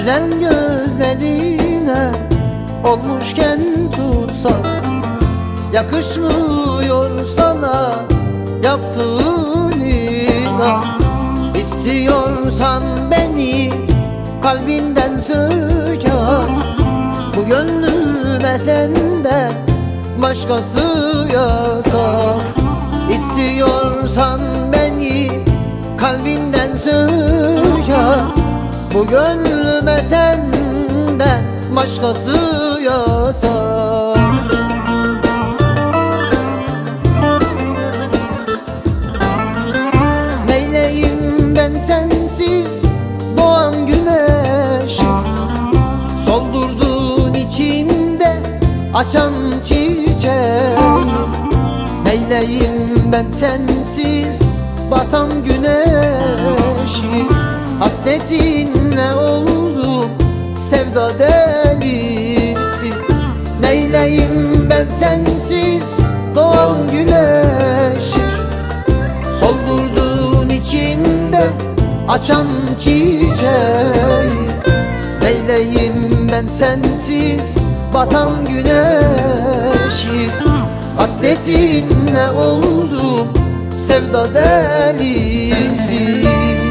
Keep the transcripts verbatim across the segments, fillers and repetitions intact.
Güzel gözlerine olmuşken tutsak, yakışmıyor sana yaptığın inat. İstiyorsan beni kalbinden sök at. Bu gönlüme senden başkası yasak. İstiyorsan beni kalbinden sök at. Bu gönlüme senden başkası yasak. Neyleyim ben sensiz doğan güneşi, soldurdun içimde açan çiçeği. Neyleyim ben sensiz batan güneşi, hasretinle oldum sevda delisi. Neyleyim ben sensiz doğan güneşi, soldurdun içimde açan çiçeği. Neyleyim ben sensiz batan güneşi, hasretinle oldum sevda delisi.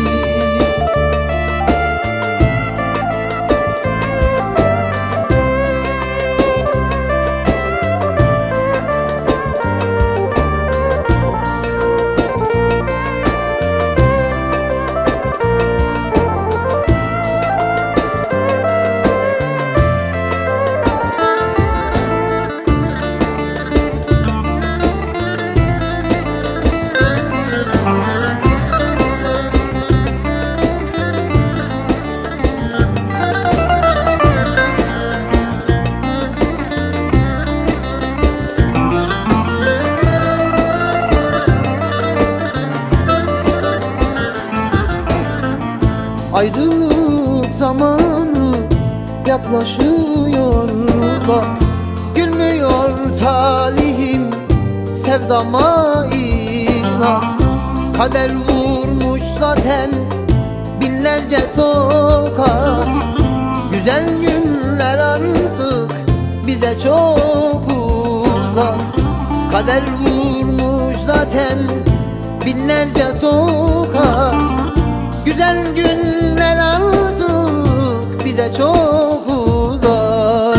Ayrılık zamanı yaklaşıyor bak. Gülmüyor talihim sevdama inat. Kader vurmuş zaten binlerce tokat. Güzel günler artık bize çok uzak. Kader vurmuş zaten binlerce tokat. Güzel günler artık bize çok uzak.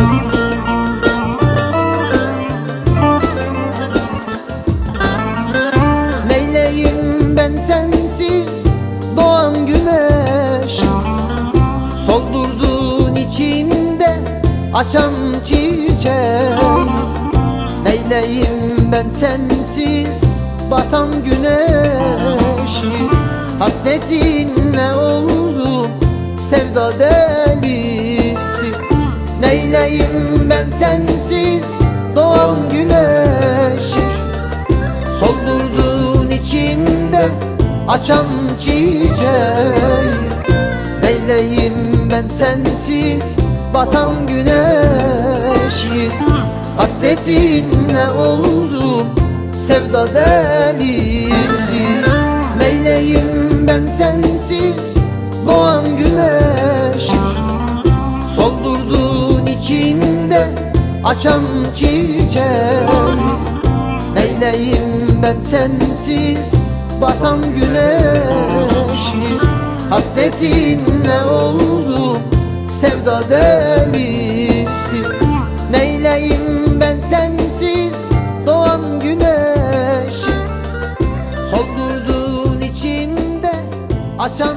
Neyleyim ben sensiz doğan güneşi, soldurdun içimde açan çiçeği. Neyleyim ben sensiz batan güneşi, hasretinle oldum sevda delisi. Neyleyim ben sensiz doğan güneşi, soldurdun içimde açan çiçeği. Neyleyim ben sensiz batan güneşi, hasretinle oldum sevda delisi. Neyleyim ben sensiz doğan güneşi, soldurdun içimde açan çiçeği. Neyleyim ben sensiz batan güneşi, hasretinle oldum sevda delisi. Neyleyim ben sensiz doğan güneşi, soldurdun içimde açan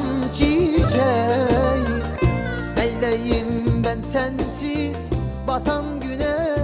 çiçeği. Neyleyim ben sensiz batan güneşi,